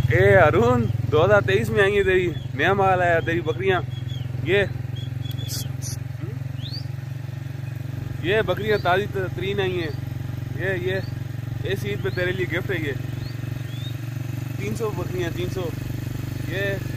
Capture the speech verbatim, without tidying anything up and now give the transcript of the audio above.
ए अरुण, दो हजार तेईस में आई है तेरी, नया माल आया तेरी बकरियां। ये ये बकरियां ताजी तरीन आई हैं। ये ये इस ईद पे तेरे लिए गिफ्ट है। ये तीन सौ बकरियां, तीन सौ। ये